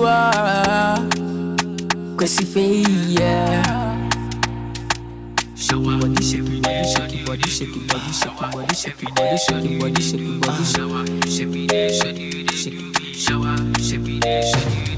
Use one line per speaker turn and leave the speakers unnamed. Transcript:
Kwesi Faye. Shake your body, shake your body, shake your body, shake your body, shake your body, shake your body, shake your body, shake your body, shake your body, shower, shake it, shake it, shower, shake it, shake it.